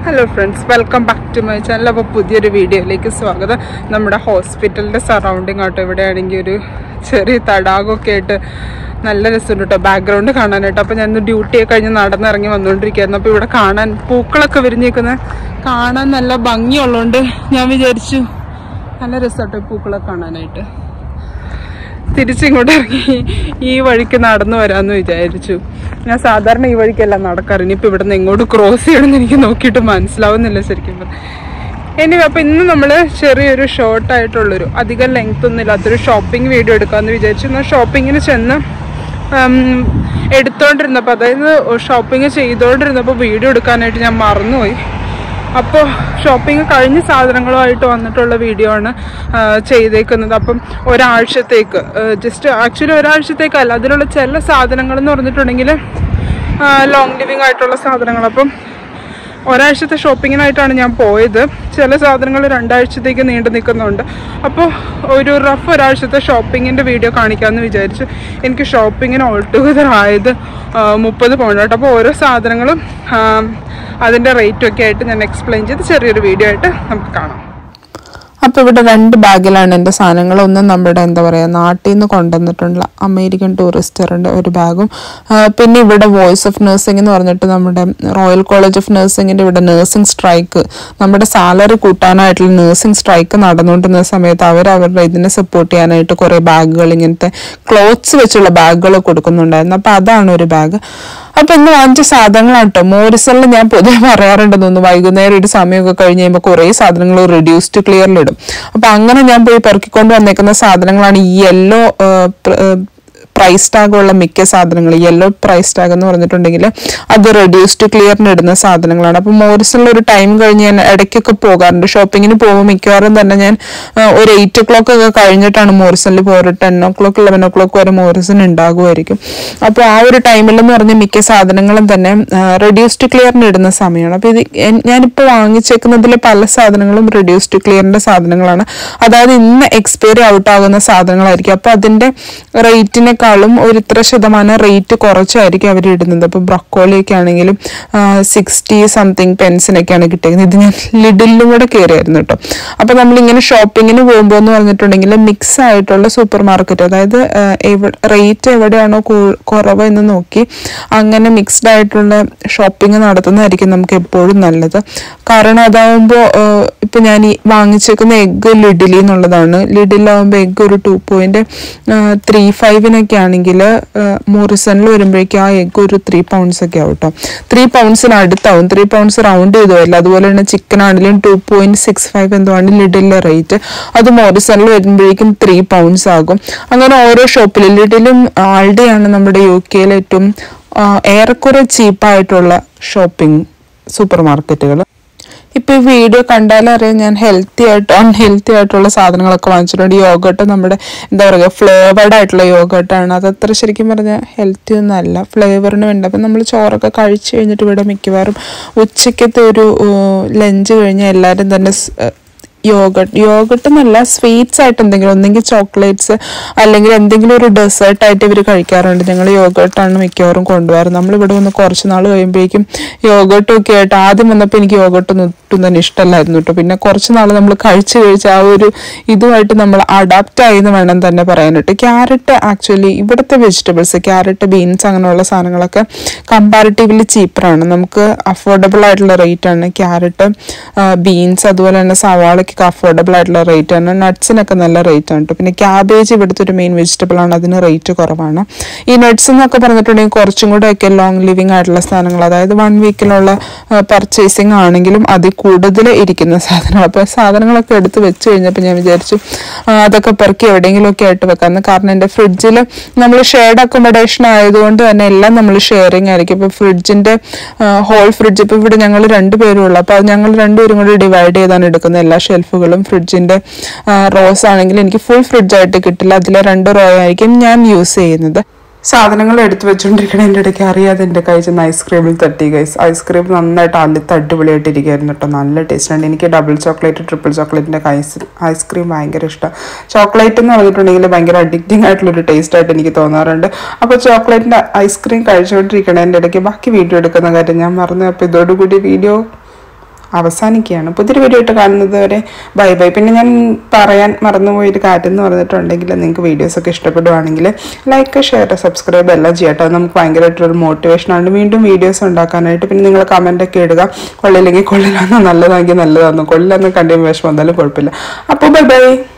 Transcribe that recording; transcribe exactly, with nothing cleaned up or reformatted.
Hello friends, welcome back to my channel. അപ്പോൾ പുതിയൊരു വീഡിയോയിലേക്ക് സ്വാഗതം. നമ്മുടെ ഹോസ്പിറ്റലിന്റെ സറൗണ്ടിങ് ആട്ടോ ഇവിടെയാണെങ്കിൽ ഒരു ചെറിയ തടാകമൊക്കെ ആയിട്ട് നല്ല രസമുണ്ട് കേട്ടോ ബാക്ക്ഗ്രൗണ്ട് കാണാനായിട്ട്. അപ്പോൾ ഞാൻ ഡ്യൂട്ടിയൊക്കെ കഴിഞ്ഞ് നടന്നിറങ്ങി വന്നുകൊണ്ടിരിക്കുകയായിരുന്നു. അപ്പോൾ ഇവിടെ കാണാൻ പൂക്കളൊക്കെ വിരിഞ്ഞേക്കുന്നത് കാണാൻ നല്ല ഭംഗിയുള്ളതുകൊണ്ട് ഞാൻ വിചാരിച്ചു നല്ല രസമാട്ടോ ഈ പൂക്കളൊക്കെ കാണാനായിട്ട്. തിരിച്ചിങ്ങോട്ട് ഇറങ്ങി ഈ വഴിക്ക് നടന്നു വരാമെന്ന് വിചാരിച്ചു. ഞാൻ സാധാരണ ഈ വഴിക്കല്ല നടക്കാറ്. ഇനിയിപ്പോൾ ഇവിടെ നിന്ന് എങ്ങോട്ട് ക്രോസ് ചെയ്യണമെന്ന് എനിക്ക് നോക്കിയിട്ട് മനസ്സിലാവുന്നില്ല ശരിക്കും പറഞ്ഞു. ഇനി അപ്പോൾ ഇന്ന് നമ്മൾ ചെറിയൊരു ഷോർട്ടായിട്ടുള്ളൊരു അധികം ലെങ്ത് ഒന്നും ഇല്ലാത്തൊരു ഷോപ്പിംഗ് വീഡിയോ എടുക്കാമെന്ന് വിചാരിച്ചു. എന്നാൽ ഷോപ്പിങ്ങിന് ചെന്ന് എടുത്തോണ്ടിരുന്നപ്പോൾ അതായത് ഷോപ്പിംഗ് ചെയ്തുകൊണ്ടിരുന്നപ്പോൾ വീഡിയോ എടുക്കാനായിട്ട് ഞാൻ മറന്നുപോയി. അപ്പോൾ ഷോപ്പിംഗ് കഴിഞ്ഞ സാധനങ്ങളുമായിട്ട് വന്നിട്ടുള്ള വീഡിയോ ആണ് ചെയ്തേക്കുന്നത്. അപ്പം ഒരാഴ്ചത്തേക്ക് ജസ്റ്റ് ആക്ച്വലി ഒരാഴ്ചത്തേക്കല്ല, അതിലുള്ള ചില സാധനങ്ങൾ എന്ന് പറഞ്ഞിട്ടുണ്ടെങ്കിൽ ലോങ് ലിവിങ് ആയിട്ടുള്ള സാധനങ്ങൾ. അപ്പം ഒരാഴ്ചത്തെ ഷോപ്പിങ്ങിനായിട്ടാണ് ഞാൻ പോയത്. ചില സാധനങ്ങൾ രണ്ടാഴ്ചത്തേക്ക് നീണ്ടു നിൽക്കുന്നുണ്ട്. അപ്പോൾ ഒരു റഫ് ഒരാഴ്ചത്തെ ഷോപ്പിങ്ങിൻ്റെ വീഡിയോ കാണിക്കാമെന്ന് വിചാരിച്ചു. എനിക്ക് ഷോപ്പിങ്ങിന് ഓൾ ടുഗദർ ആയത് മുപ്പത് പൗണ്ട് കേട്ടോ. അപ്പോൾ ഓരോ സാധനങ്ങളും അതിൻ്റെ റേറ്റൊക്കെ ആയിട്ട് ഞാൻ എക്സ്പ്ലെയിൻ ചെയ്ത് ചെറിയൊരു വീഡിയോ ആയിട്ട് നമുക്ക് കാണാം. അപ്പോൾ ഇവിടെ രണ്ട് ബാഗിലാണ് എൻ്റെ സാധനങ്ങൾ. ഒന്ന് നമ്മുടെ എന്താ പറയുക നാട്ടിൽ നിന്ന് കൊണ്ടുവന്നിട്ടുള്ള അമേരിക്കൻ ടൂറിസ്റ്ററിൻ്റെ ഒരു ബാഗും, പിന്നെ ഇവിടെ വോയിസ് ഓഫ് നഴ്സിംഗ് എന്ന് പറഞ്ഞിട്ട് നമ്മുടെ റോയൽ കോളേജ് ഓഫ് നഴ്സിംഗിൻ്റെ ഇവിടെ നഴ്സിംഗ് സ്ട്രൈക്ക്, നമ്മുടെ സാലറി കൂട്ടാനായിട്ടുള്ള നഴ്സിംഗ് സ്ട്രൈക്ക് നടന്നുകൊണ്ടിരുന്ന സമയത്ത് അവർ അവരുടെ ഇതിനെ സപ്പോർട്ട് ചെയ്യാനായിട്ട് കുറേ ബാഗുകൾ ഇങ്ങനത്തെ ക്ലോത്ത്സ് വെച്ചുള്ള ബാഗുകൾ കൊടുക്കുന്നുണ്ടായിരുന്നു. അപ്പോൾ അതാണ് ഒരു ബാഗ്. അപ്പൊ ഇന്ന് വാങ്ങിച്ച സാധനങ്ങളാട്ടോ. മോറിസണിൽ ഞാൻ പൊതുവെ പറയാറുണ്ടെന്ന് തോന്നുന്നു വൈകുന്നേരം ഒരു സമയമൊക്കെ കഴിഞ്ഞ് കഴിയുമ്പോൾ കുറേ സാധനങ്ങൾ റെഡ്യൂസ്ഡ് ക്ലിയറിലിടും. അപ്പൊ അങ്ങനെ ഞാൻ പോയി പെറുക്കിക്കൊണ്ട് വന്നേക്കുന്ന സാധനങ്ങളാണ് ഈ യെല്ലോ പ്രൈസ് ടാഗുള്ള മിക്ക സാധനങ്ങൾ. യെല്ലോ പ്രൈസ് ടാഗ് എന്ന് പറഞ്ഞിട്ടുണ്ടെങ്കിൽ അത് റെഡ്യൂസ്ഡ് ക്ലിയറിന് ഇടുന്ന സാധനങ്ങളാണ്. അപ്പം മോറിസണിൽ ഒരു ടൈം കഴിഞ്ഞ് ഞാൻ ഇടയ്ക്കൊക്കെ പോകാറുണ്ട്. ഷോപ്പിങ്ങിന് പോകുമ്പോൾ മിക്കവാറും തന്നെ ഞാൻ ഒരു എയ്റ്റ് ഒ ക്ലോക്ക് ഒക്കെ കഴിഞ്ഞിട്ടാണ് മോറിസണിൽ പോകാറ്. Ten o'clock eleven o'clock വരെ മോറിസൺ ഉണ്ടാകുമായിരിക്കും. അപ്പോൾ ആ ഒരു ടൈമിലെന്ന് പറഞ്ഞ മിക്ക സാധനങ്ങളും തന്നെ റെഡ്യൂസ്ഡ് ക്ലിയറിന് ഇടുന്ന സമയമാണ്. അപ്പോൾ ഇത് ഞാനിപ്പോൾ വാങ്ങിച്ചേക്കുന്നതിൽ പല സാധനങ്ങളും റെഡ്യൂസ്ഡ് ക്ലിയറിൻ്റെ സാധനങ്ങളാണ്. അതായത് ഇന്ന് എക്സ്പയറി ഔട്ട് ആകുന്ന സാധനങ്ങളായിരിക്കും. അപ്പോൾ അതിൻ്റെ റേറ്റിനെ ും ഒരു ഇത്ര ശതമാനം റേറ്റ് കുറച്ചായിരിക്കും അവർ ഇടുന്നത്. അപ്പോൾ ബ്രക്കോളിയൊക്കെ ആണെങ്കിലും സിക്സ്റ്റി സംതിങ് പെൻസിനൊക്കെയാണ് കിട്ടിയത്. ഇത് ഞാൻ ലിഡിലും കൂടെ കയറിയായിരുന്നു കേട്ടോ. അപ്പോൾ നമ്മളിങ്ങനെ ഷോപ്പിങ്ങിന് പോകുമ്പോൾ എന്ന് പറഞ്ഞിട്ടുണ്ടെങ്കിൽ മിക്സ് ആയിട്ടുള്ള സൂപ്പർ മാർക്കറ്റ്, അതായത് റേറ്റ് എവിടെയാണോ കുറവ് എന്ന് നോക്കി അങ്ങനെ മിക്സ്ഡ് ആയിട്ടുള്ള ഷോപ്പിംഗ് നടത്തുന്നതായിരിക്കും നമുക്ക് എപ്പോഴും നല്ലത്. കാരണം അതാവുമ്പോൾ ഇപ്പം ഞാൻ ഈ വാങ്ങിച്ചേക്കുന്ന എഗ്ഗ് ലിഡിലി എന്നുള്ളതാണ്. ലിഡിലാവുമ്പോൾ എഗ്ഗ് ഒരു ടു പോയിന്റ് ത്രീ ഫൈവിനൊക്കെ ആണെങ്കിൽ മോറിസണിൽ വരുമ്പോഴേക്കും ആ എഗ്ഗ് ഒരു ത്രീ പൗണ്ട്സ് ഒക്കെ ആവും കേട്ടോ. ത്രീ പൗണ്ട്സിന് അടുത്താവും. ത്രീ പൗണ്ട്സ് റൗണ്ട് ചെയ്തുമല്ല. അതുപോലെ തന്നെ ചിക്കൻ ആണെങ്കിലും ടു പോയിന്റ് സിക്സ് ഫൈവ് എന്തോ ആണ് ലിഡിലെ റേറ്റ്. അത് മോറിസണിൽ വരുമ്പോഴേക്കും ത്രീ പൗണ്ട്സ് ആകും. അങ്ങനെ ഓരോ ഷോപ്പിലും ലിഡിലും ആൾഡിയാണ് നമ്മുടെ യു കെയിൽ ഏറ്റവും ഏറെക്കുറെ ചീപ്പായിട്ടുള്ള ഷോപ്പിംഗ് സൂപ്പർ മാർക്കറ്റുകൾ. ഇപ്പോൾ ഈ വീഡിയോ കണ്ടാലറിയാം ഞാൻ ഹെൽത്തി ആയിട്ട് അൺഹെൽത്തി ആയിട്ടുള്ള സാധനങ്ങളൊക്കെ വാങ്ങിച്ചിട്ടുണ്ട്. യോഗട്ട് നമ്മുടെ എന്താ പറയുക ഫ്ലേവേർഡ് ആയിട്ടുള്ള യോഗട്ടാണ്. അതത്ര ശരിക്കും പറഞ്ഞാൽ ഹെൽത്തി ഒന്നല്ല, ഫ്ലേവറിന് വേണ്ട. അപ്പം നമ്മൾ ചോറൊക്കെ കഴിച്ച് കഴിഞ്ഞിട്ട് ഇവിടെ മിക്കവാറും ഉച്ചയ്ക്കത്തെ ഒരു ലഞ്ച് കഴിഞ്ഞാൽ എല്ലാവരും തന്നെ യോഗട്ട് യോഗട്ട് എന്നല്ല സ്വീറ്റ്സ് ആയിട്ട് എന്തെങ്കിലും, ഒന്നെങ്കിൽ ചോക്ലേറ്റ്സ് അല്ലെങ്കിൽ എന്തെങ്കിലും ഒരു ഡെസേർട്ടായിട്ട് ഇവർ കഴിക്കാറുണ്ട്. ഞങ്ങൾ യോഗട്ടാണ് മിക്കവാറും കൊണ്ടുപോകാറ്. നമ്മളിവിടെ വന്ന് കുറച്ച് നാൾ കഴിയുമ്പോഴേക്കും യോഗട്ടും ഒക്കെ ആയിട്ട് ആദ്യം വന്നപ്പോൾ എനിക്ക് യോഗട്ടൊന്നും ഒട്ടും തന്നെ ഇഷ്ടമല്ലായിരുന്നു കേട്ടോ. പിന്നെ കുറച്ച് നാൾ നമ്മൾ കഴിച്ച് കഴിച്ച് ആ ഒരു ഇതുമായിട്ട് നമ്മൾ അഡാപ്റ്റ് ആയെന്ന് വേണം തന്നെ പറയാനായിട്ട്. ക്യാരറ്റ് ആക്ച്വലി ഇവിടുത്തെ വെജിറ്റബിൾസ് ക്യാരറ്റ് ബീൻസ് അങ്ങനെയുള്ള സാധനങ്ങളൊക്കെ കമ്പാരിറ്റീവ്ലി ചീപ്പറാണ്. നമുക്ക് അഫോർഡബിൾ ആയിട്ടുള്ള റേറ്റ് ആണ് ക്യാരറ്റ്, ബീൻസ്, അതുപോലെ തന്നെ സവാളയ്ക്ക് അഫോർഡബിൾ ആയിട്ടുള്ള റേറ്റ് ആണ്. നട്ട്സിനൊക്കെ നല്ല റേറ്റ് ആണ് കേട്ടോ. പിന്നെ ക്യാബേജ് ഇവിടുത്തെ ഒരു മെയിൻ വെജിറ്റബിൾ ആണ്, അതിന് റേറ്റ് കുറവാണ്. ഈ നട്ട്സ് എന്നൊക്കെ പറഞ്ഞിട്ടുണ്ടെങ്കിൽ കുറച്ചും കൂടെ ഒക്കെ ലോങ് ലിവിങ് ആയിട്ടുള്ള സാധനങ്ങൾ, അതായത് വൺ വീക്കിലുള്ള പർച്ചേസിങ് ആണെങ്കിലും അതിൽ കൂടുതൽ ഇരിക്കുന്ന സാധനങ്ങൾ. അപ്പോൾ സാധനങ്ങളൊക്കെ എടുത്ത് വെച്ച് കഴിഞ്ഞപ്പോൾ ഞാൻ വിചാരിച്ചു അതൊക്കെ പെറുക്കി എവിടെയെങ്കിലുമൊക്കെ ആയിട്ട് വെക്കാമെന്ന്. കാരണം എൻ്റെ ഫ്രിഡ്ജിൽ നമ്മൾ ഷെയർഡ് അക്കോമഡേഷൻ ആയതുകൊണ്ട് തന്നെ എല്ലാം നമ്മൾ ഷെയറിങ് ആയിരിക്കും. ഇപ്പോൾ ഫ്രിഡ്ജിൻ്റെ ഹോൾ ഫ്രിഡ്ജ് ഇപ്പോൾ ഇവിടെ ഞങ്ങൾ രണ്ടുപേരും ഉള്ളു. അപ്പോൾ അത് ഞങ്ങൾ രണ്ടുപേരും കൂടി ഡിവൈഡ് ചെയ്താണ് എടുക്കുന്നത്. എല്ലാ ഷെൽഫുകളും ഫ്രിഡ്ജിൻ്റെ റോസ് ആണെങ്കിൽ എനിക്ക് ഫുൾ ഫ്രിഡ്ജായിട്ട് കിട്ടില്ല, അതിലെ രണ്ട് റോ ആയിരിക്കും ഞാൻ യൂസ് ചെയ്യുന്നത്. സാധനങ്ങൾ എടുത്തു വെച്ചുകൊണ്ടിരിക്കണതിൻ്റെ ഇടയ്ക്ക് അറിയാതെ എൻ്റെ കൈ ചെന്ന് ഐസ്ക്രീമിൽ തട്ടി ഗൈസ്. ഐസ്ക്രീം നന്നായിട്ട് അല്ലിത്ത് അടിപൊളിയായിട്ട് ഇരിക്കുകയായിരുന്നു കേട്ടോ. നല്ല ടേസ്റ്റ് ഉണ്ട്. എനിക്ക് ഡബിൾ ചോക്ലേറ്റ് ട്രിപ്പിൾ ചോക്ലേറ്റിൻ്റെ ഐസ് ഐസ്ക്രീം ഭയങ്കര ഇഷ്ടമാണ്. ചോക്ലേറ്റ് എന്ന് പറഞ്ഞിട്ടുണ്ടെങ്കിൽ ഭയങ്കര അഡിക്റ്റിംഗ് ആയിട്ടുള്ളൊരു ടേസ്റ്റ് ആയിട്ട് എനിക്ക് തോന്നാറുണ്ട്. അപ്പോൾ ചോക്ലേറ്റിൻ്റെ ഐസ്ക്രീം കഴിച്ചുകൊണ്ടിരിക്കണതിൻ്റെ ഇടയ്ക്ക് ബാക്കി വീഡിയോ എടുക്കുന്ന കാര്യം ഞാൻ മറന്നു. അപ്പോൾ ഇതോടുകൂടി വീഡിയോ അവസാനിക്കുകയാണ്. പുതിയൊരു വീഡിയോ ആയിട്ട് കാണുന്നത് വരെ ബൈ ബൈ. പിന്നെ ഞാൻ പറയാൻ മറന്നുപോയൊരു കാര്യം എന്ന് പറഞ്ഞിട്ടുണ്ടെങ്കിൽ, നിങ്ങൾക്ക് വീഡിയോസൊക്കെ ഇഷ്ടപ്പെടുവാണെങ്കിൽ ലൈക്ക്, ഷെയർ, സബ്സ്ക്രൈബ് എല്ലാം ചെയ്യട്ടെ. അത് നമുക്ക് ഭയങ്കരമായിട്ടൊരു മോട്ടിവേഷനാണ് വീണ്ടും വീഡിയോസ് ഉണ്ടാക്കാനായിട്ട്. പിന്നെ നിങ്ങൾ കമൻറ്റൊക്കെ ഇടുക. കൊള്ളില്ലെങ്കിൽ കൊള്ളില്ലാന്നോ, നല്ലതാണെങ്കിൽ നല്ലതാണെന്നോ. കൊള്ളില്ലെന്ന് കണ്ടിന്യൂ വിഷമം എന്തായാലും കുഴപ്പമില്ല. അപ്പോൾ ബൈ ബൈ.